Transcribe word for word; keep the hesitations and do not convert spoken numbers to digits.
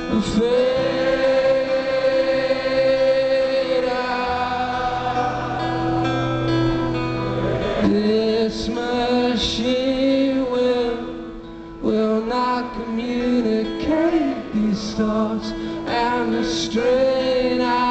and fade out. This machine will, will not communicate these thoughts and the strain I